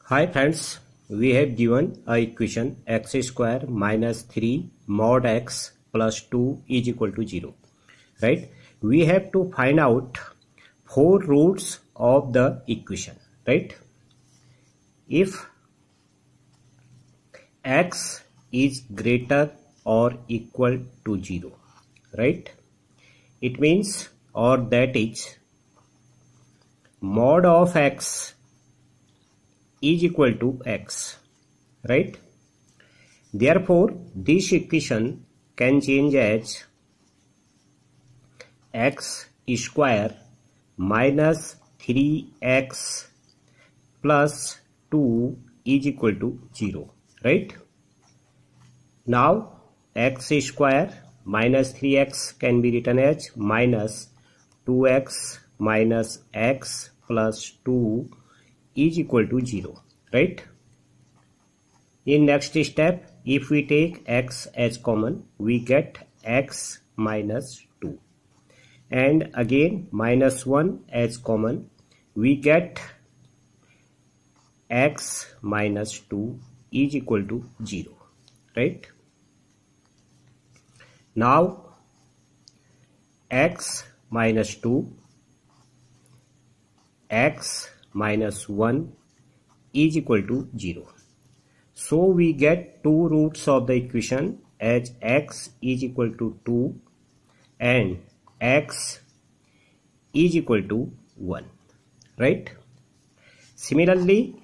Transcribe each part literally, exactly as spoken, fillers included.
Hi friends, we have given a equation x square minus three mod x plus two is equal to zero. Right? We have to find out four roots of the equation. Right? If x is greater or equal to zero. Right? It means or that is mod of x is equal to x, right? Therefore, this equation can change as x square minus three x plus two is equal to zero, right? Now, x square minus three x can be written as minus two x minus x plus two is equal to zero, right? In next step, if we take x as common, we get x minus two. And again minus one as common, we get x minus two is equal to zero, right? Now x minus two, x minus one is equal to zero. So we get two roots of the equation as x is equal to two and x is equal to one, right? Similarly,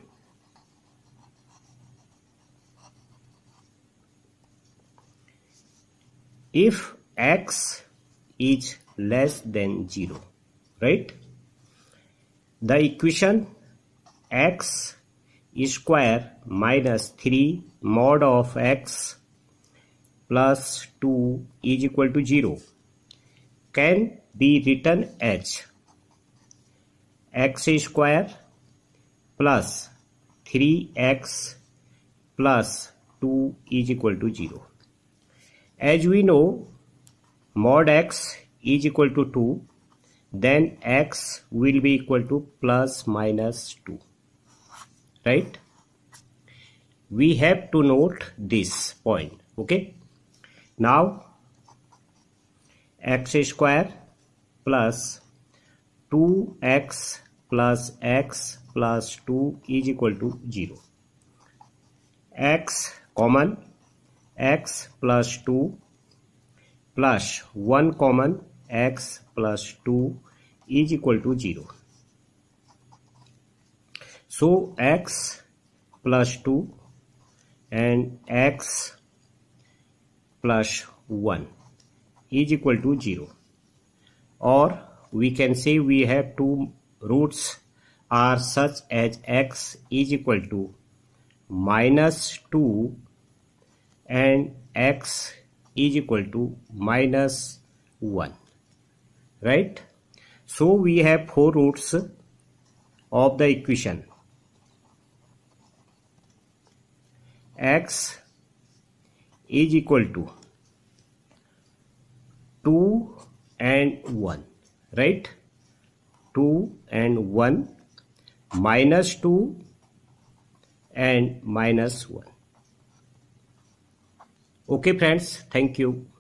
if x is less than zero, right? The equation x square minus three mod of x plus two is equal to zero can be written as x square plus three x plus two is equal to zero. As we know, mod x is equal to two, then x will be equal to plus minus two. Right? We have to note this point. Okay. Now x square plus two x plus x plus two is equal to zero. X common, x plus two plus one common, x plus two is equal to zero. So x plus two and x plus one is equal to zero. Or we can say we have two roots are such as x is equal to minus two and x is equal to minus one. Right? So we have four roots of the equation. X is equal to two and one, right? two and one, minus two and minus one. Okay friends, thank you.